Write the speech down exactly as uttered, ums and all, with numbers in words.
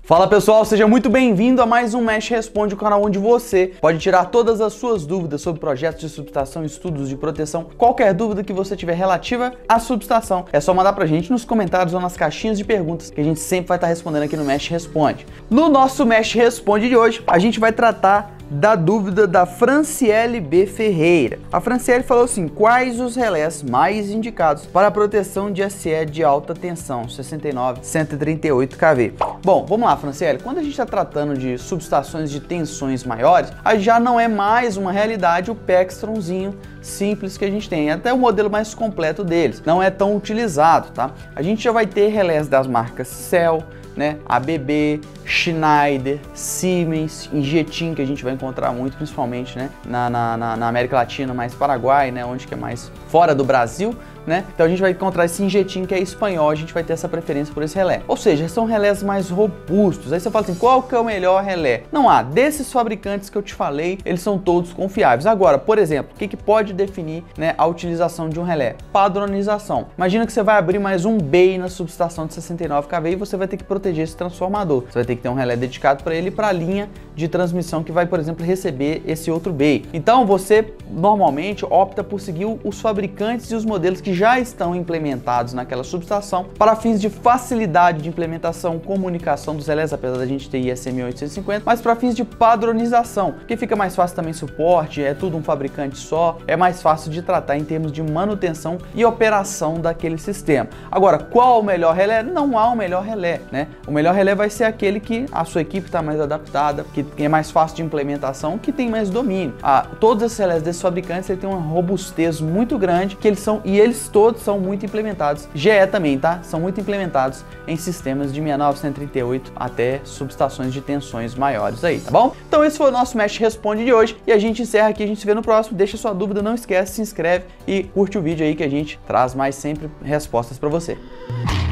Fala pessoal, seja muito bem-vindo a mais um Mesh Responde, o canal onde você pode tirar todas as suas dúvidas sobre projetos de subestação, estudos de proteção, qualquer dúvida que você tiver relativa à subestação. É só mandar pra gente nos comentários ou nas caixinhas de perguntas que a gente sempre vai estar respondendo aqui no Mesh Responde. No nosso Mesh Responde de hoje, a gente vai tratar da dúvida da Franciele B. Ferreira. A Franciele falou assim: quais os relés mais indicados para a proteção de A C E de alta tensão sessenta e nove cento e trinta e oito kV? Bom, vamos lá, Franciele. Quando a gente está tratando de subestações de tensões maiores, aí já não é mais uma realidade o Pextronzinho simples que a gente tem, até o modelo mais completo deles. Não é tão utilizado, tá? A gente já vai ter relés das marcas Cell, né, A B B, Schneider, Siemens, Ingetim, que a gente vai encontrar muito, principalmente, né, na, na, na América Latina, mais Paraguai, né, onde que é mais fora do Brasil, né? Então a gente vai encontrar esse Ingetim que é espanhol, a gente vai ter essa preferência por esse relé. Ou seja, são relés mais robustos. Aí você fala assim, qual que é o melhor relé? Não há, desses fabricantes que eu te falei, eles são todos confiáveis. Agora, por exemplo, o que, que pode definir, né, a utilização de um relé? Padronização. Imagina que você vai abrir mais um B E I na subestação de sessenta e nove kV e você vai ter que proteger esse transformador. Você vai ter que ter um relé dedicado para ele e para a linha de transmissão que vai, por exemplo, receber esse outro B E I. Então você normalmente opta por seguir os fabricantes e os modelos que já estão implementados naquela subestação para fins de facilidade de implementação, comunicação dos relés, apesar da gente ter I S M oitocentos e cinquenta, mas para fins de padronização, que fica mais fácil também suporte, é tudo um fabricante só, é mais fácil de tratar em termos de manutenção e operação daquele sistema. Agora, qual o melhor relé? Não há o melhor relé, né? O melhor relé vai ser aquele que a sua equipe está mais adaptada, que é mais fácil de implementação, que tem mais domínio. Ah, todos esses relés desses fabricantes têm uma robustez muito grande, que eles são, e eles todos são muito implementados, G E também, tá? São muito implementados em sistemas de sessenta e nove cento e trinta e oito até subestações de tensões maiores aí, tá bom? Então esse foi o nosso Mesh Responde de hoje e a gente encerra aqui, a gente se vê no próximo. Deixa sua dúvida, não esquece, se inscreve e curte o vídeo aí que a gente traz mais sempre respostas para você.